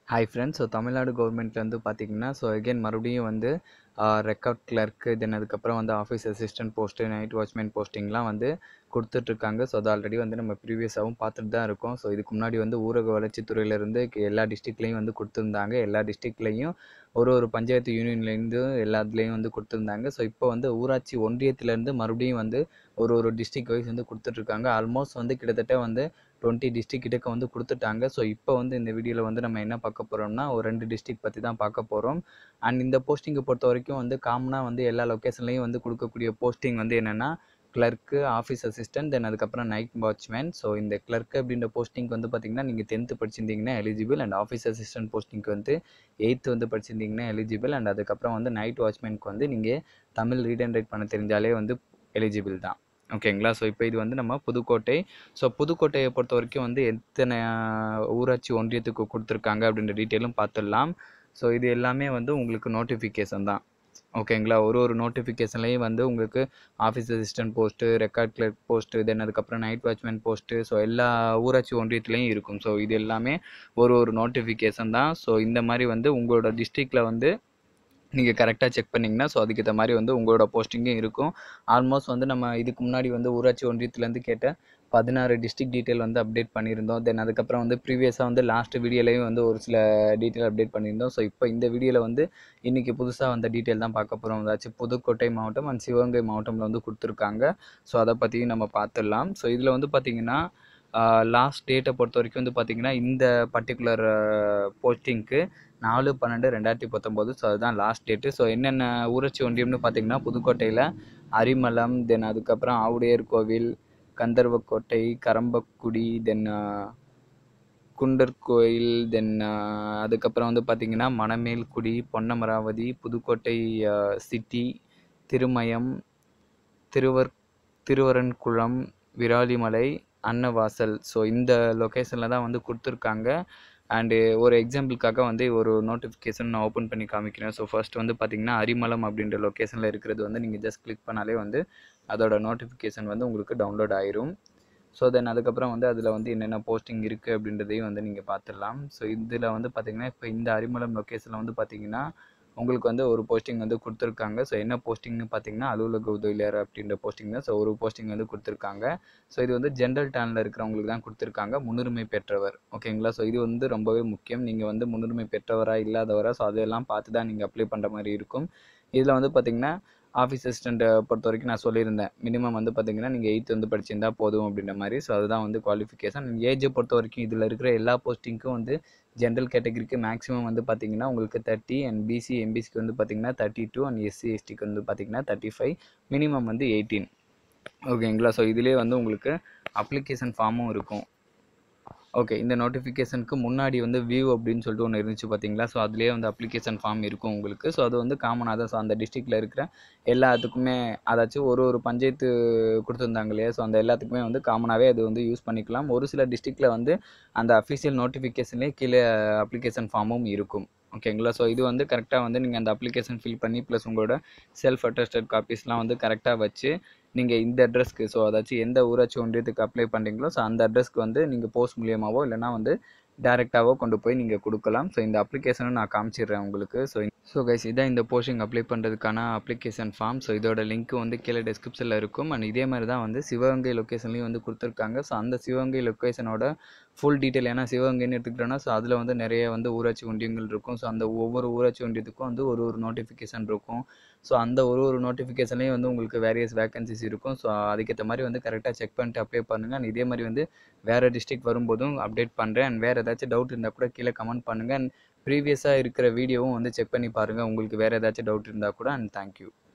Hi friends. So Tamil Nadu கவர்மெண்ட்லேருந்து பார்த்தீங்கன்னா, again மறுபடியும் வந்து ரெக்கார்ட் கிளர்க்கு, தென் அதுக்கப்புறம் வந்து office assistant post, night watchman போஸ்டிங்லாம் வந்து கொடுத்துட்ருக்காங்க. ஸோ அது ஆல்ரெடி வந்து நம்ம ப்ரீவியஸாகவும் பார்த்துட்டு தான் இருக்கோம். ஸோ இதுக்கு முன்னாடி வந்து ஊரக வளர்ச்சித்துறையிலேருந்து எல்லா டிஸ்ட்ரிக்ட்லேயும் வந்து கொடுத்துருந்தாங்க. எல்லா டிஸ்ட்ரிக்ட்லேயும் ஒரு பஞ்சாயத்து யூனியன்லேருந்து எல்லாத்துலேயும் வந்து கொடுத்துருந்தாங்க. ஸோ இப்போ வந்து ஊராட்சி ஒன்றியத்துலேருந்து மறுபடியும் வந்து ஒரு டிஸ்ட்ரிக்ட் வைஸ் வந்து கொடுத்துட்ருக்காங்க. ஆல்மோஸ்ட் வந்து கிட்டத்தட்ட வந்து 20 டிஸ்ட்ரிக்ட் கிட்டக்க வந்து கொடுத்துட்டாங்க. ஸோ இப்போ வந்து இந்த வீடியோவில் வந்து நம்ம என்ன பார்க்க போகிறோம்னா, ஒரு 2 டிஸ்ட்ரிக்ட் பற்றி தான் பார்க்க போகிறோம். அண்ட் இந்த போஸ்டிங்கை பொறுத்த வரைக்கும் வந்து காமனாக வந்து எல்லா லொக்கேஷன்லையும் வந்து கொடுக்கக்கூடிய போஸ்டிங் வந்து என்னென்னா கிளர்க்கு, ஆஃபீஸ் அசிஸ்டன்ட், தென் அதுக்கப்புறம் நைட் வாட்ச்மேன். ஸோ இந்த கிளர்க்கு அப்படின்ற போஸ்டிங்க்கு வந்து பார்த்திங்கன்னா நீங்கள் 10th படிச்சிருந்தீங்கன்னா எலிஜிபிள். அண்ட் ஆஃபீஸ் அசிஸ்டன்ட் போஸ்டிங்க்கு வந்து 8th வந்து படிச்சிருந்தீங்கன்னா எலிஜிபிள். அண்ட் அதுக்கப்புறம் வந்து நைட் வாட்ச்மேனுக்கு வந்து நீங்கள் தமிழ் ரீட் அண்ட் ரைட் பண்ண தெரிஞ்சாலே வந்து எலிஜிபிள் தான். ஓகேங்களா? ஸோ இப்போ இது வந்து நம்ம புதுக்கோட்டை. ஸோ புதுக்கோட்டையை பொறுத்த வரைக்கும் வந்து எத்தனை ஊராட்சி ஒன்றியத்துக்கு கொடுத்துருக்காங்க அப்படின்ற டீட்டெயிலும் பார்த்துடலாம். ஸோ இது எல்லாமே வந்து உங்களுக்கு நோட்டிஃபிகேஷன் தான். ஓகேங்களா? ஒரு நோட்டிஃபிகேஷன்லேயும் வந்து உங்களுக்கு office assistant post, record clerk post, then அதுக்கப்புறம் நைட் வாட்ச்மேன் போஸ்ட்டு, ஸோ எல்லா ஊராட்சி ஒன்றியத்துலேயும் இருக்கும். ஸோ இது எல்லாமே ஒரு நோட்டிஃபிகேஷன் தான். ஸோ இந்த மாதிரி வந்து உங்களோட டிஸ்ட்ரிக்டில் வந்து நீங்கள் கரெக்டாக செக் பண்ணிங்கன்னா ஸோ அதுக்கேற்ற மாதிரி வந்து உங்களோட போஸ்டிங்கும் இருக்கும். ஆல்மோஸ்ட் வந்து நம்ம இதுக்கு முன்னாடி வந்து ஊராட்சி ஒன்றியத்துலேருந்து கேட்ட 16 டிஸ்ட்ரிக்ட் டீட்டெயில் வந்து அப்டேட் பண்ணியிருந்தோம். தென் அதுக்கப்புறம் வந்து ப்ரீவியஸாக வந்து லாஸ்ட் வீடியோலையும் வந்து ஒரு சில டீட்டெயில் அப்டேட் பண்ணியிருந்தோம். ஸோ இப்போ இந்த வீடியோவில் வந்து இன்றைக்கி புதுசாக வந்த டீட்டெயில் தான் பார்க்க போகிறோம். ஏதாச்சும் புதுக்கோட்டை மாவட்டம் அண்ட் சிவகங்கை மாவட்டமில் வந்து கொடுத்துருக்காங்க. ஸோ அதை பற்றியும் நம்ம பார்த்துடலாம். ஸோ இதில் வந்து பார்த்திங்கன்னா லாஸ்ட் டேட்டை பொறுத்த வரைக்கும் வந்து பார்த்திங்கன்னா இந்த பர்டிகுலர் போஸ்டிங்க்கு 4/12/2019. ஸோ அதுதான் லாஸ்ட் டேட்டு. ஸோ என்னென்ன ஊராட்சி ஒன்றியம்னு பார்த்திங்கன்னா புதுக்கோட்டையில் அரிமளம், தென் அதுக்கப்புறம் ஆவுடையர் கோவில், கந்தர்வக்கோட்டை, கரம்பக்குடி, தென் குண்டர் கோயில், தென் அதுக்கப்புறம் வந்து பார்த்திங்கன்னா மணமேல்குடி, பொன்னமராவதி, புதுக்கோட்டை சிட்டி, திருமயம், திருவரன்குளம், விராலிமலை, அன்னவாசல். ஸோ இந்த லொக்கேஷனில் தான் வந்து கொடுத்துருக்காங்க. அண்டு ஒரு எக்ஸாம்பிளுக்காக வந்து ஒரு நோட்டிஃபிகேஷன் நான் ஓப்பன் பண்ணி காமிக்கிறேன். ஸோ ஃபர்ஸ்ட் வந்து பார்த்திங்கன்னா அரிமளம் அப்படின்ற லொக்கேஷனில் இருக்கிறது வந்து நீங்கள் ஜஸ்ட் கிளிக் பண்ணாலே வந்து அதோட நோட்டிஃபிகேஷன் வந்து உங்களுக்கு டவுன்லோட் ஆயிரும். ஸோ தென் அதுக்கப்புறம் வந்து அதில் வந்து என்னென்ன போஸ்டிங் இருக்குது அப்படின்றதையும் வந்து நீங்கள் பார்த்துடலாம். ஸோ இதில் வந்து பார்த்திங்கன்னா இப்போ இந்த அரிமளம் லொக்கேஷனில் வந்து பார்த்திங்கன்னா உங்களுக்கு வந்து ஒரு போஸ்டிங் வந்து கொடுத்துருக்காங்க. ஸோ என்ன போஸ்டிங்னு பார்த்தீங்கன்னா அலுவலக உதவியாளர் அப்படின்ற போஸ்டிங் தான். ஸோ ஒரு போஸ்டிங் வந்து கொடுத்துருக்காங்க. ஸோ இது வந்து ஜென்ரல் டேனில் இருக்கிறவங்களுக்கு தான் கொடுத்துருக்காங்க, முன்னுரிமை பெற்றவர். ஓகேங்களா? ஸோ இது வந்து ரொம்பவே முக்கியம். நீங்கள் வந்து முன்னுரிமை பெற்றவரா இல்லாதவரா, ஸோ அதெல்லாம் பார்த்து தான் நீங்கள் அப்ளை பண்ணுற மாதிரி இருக்கும். இதில் வந்து பார்த்திங்கன்னா ஆஃபீஸ் அசிஸ்டண்ட்டை பொறுத்த வரைக்கும் நான் சொல்லியிருந்தேன், மினிமம் வந்து பார்த்திங்கன்னா நீங்கள் 8th வந்து படிச்சிருந்தா போதும் அப்படின்ற மாதிரி. ஸோ அதுதான் வந்து குவாலிஃபிகேஷன். ஏஜை பொறுத்த வரைக்கும் இதில் இருக்கிற எல்லா போஸ்டிங்க்கும் வந்து ஜென்ரல் கேட்டகரிக்கு மேக்ஸிமம் வந்து பார்த்திங்கன்னா உங்களுக்கு 30, அண்ட் பிசி எம்பிசிக்கு வந்து பார்த்திங்கன்னா 32, அண்ட் எஸ்சி எஸ்டிக்கு வந்து பார்த்திங்கன்னா 35, மினிமம் வந்து 18. ஓகேங்களா? ஸோ இதிலே வந்து உங்களுக்கு அப்ளிகேஷன் ஃபார்மும் இருக்கும். ஓகே, இந்த நோட்டிஃபிகேஷனுக்கு முன்னாடி வந்து வியூ அப்படின்னு சொல்லிட்டு ஒன்று இருந்துச்சு பார்த்தீங்களா? ஸோ அதுலேயே வந்து அப்ளிகேஷன் ஃபார்ம் இருக்கும் உங்களுக்கு. ஸோ அது வந்து காமனாக தான். ஸோ அந்த டிஸ்ட்ரிக்டில் இருக்கிற எல்லாத்துக்குமே அதாச்சும் ஒரு பஞ்சாயத்து கொடுத்துருந்தாங்க இல்லையா? ஸோ அந்த எல்லாத்துக்குமே வந்து காமனாகவே அது வந்து யூஸ் பண்ணிக்கலாம். ஒரு சில டிஸ்ட்ரிக்டில் வந்து அந்த அஃபிஷியல் நோட்டிஃபிகேஷன்லேயே கீழே அப்ளிகேஷன் ஃபார்மும் இருக்கும். ஓகேங்களா? ஸோ இது வந்து கரெக்டாக வந்து நீங்கள் அந்த அப்ளிகேஷன் ஃபில் பண்ணி ப்ளஸ் உங்களோட செல்ஃப் அட்டஸ்டட் காப்பீஸ்லாம் வந்து கரெக்டாக வச்சு நீங்கள் இந்த அட்ரஸ்க்கு, ஸோ அதாச்சும் எந்த ஊராட்சி ஒன்றியத்துக்கு அப்ளை பண்ணுறீங்களோ ஸோ அந்த அட்ரஸ்க்கு வந்து நீங்கள் போஸ்ட் மூலியமாகவோ இல்லைனா வந்து டேரெக்டாகவோ கொண்டு போய் நீங்கள் கொடுக்கலாம். ஸோ இந்த அப்ளிகேஷனும் நான் காமிச்சிடுறேன் உங்களுக்கு. ஸோ கைஸ், இதான் இந்த போஸ்டிங் அப்ளை பண்ணுறதுக்கான அப்ளிகேஷன் ஃபார்ம். ஸோ இதோட லிங்க் வந்து கீழே டிஸ்கிரிப்ஷனில் இருக்கும். அண்ட் இதே மாதிரி தான் வந்து சிவகங்கை லொக்கேஷன்லையும் வந்து கொடுத்துருக்காங்க. ஸோ அந்த சிவகங்கை லொக்கேஷனோட ஃபுல் டீட்டெயில், ஏன்னா சிவகங்கைன்னு எடுத்துக்கிட்டோன்னா ஸோ அதில் வந்து நிறைய வந்து ஊராட்சி ஒன்றியங்கள் இருக்கும். ஸோ அந்த ஒவ்வொரு ஊராட்சி ஒன்றியத்துக்கும் வந்து ஒரு நோட்டிஃபிகேஷன் இருக்கும். ஸோ அந்த ஒரு நோட்டிஃபிகேஷன்லேயும் வந்து உங்களுக்கு வேரியஸ் வேகன்சிஸ் இருக்கும். ஸோ அதுக்கேற்ற மாதிரி வந்து கரெக்டாக செக் பண்ணிட்டு அப்ளை பண்ணுங்கள். அண்ட் இதே மாதிரி வந்து வேறு டிஸ்ட்ரிக்ட் வரும்போதும் அப்டேட் பண்ணுறேன். அண்ட் வேறு ஏதாச்சும் டவுட் இருந்தால் கூட கீழே கமெண்ட் பண்ணுங்கள். அண்ட் ப்ரீவியஸாக இருக்கிற வீடியோவும் வந்து செக் பண்ணி பாருங்கள் உங்களுக்கு வேறு ஏதாச்சும் டவுட் இருந்தால் கூட. And thank you.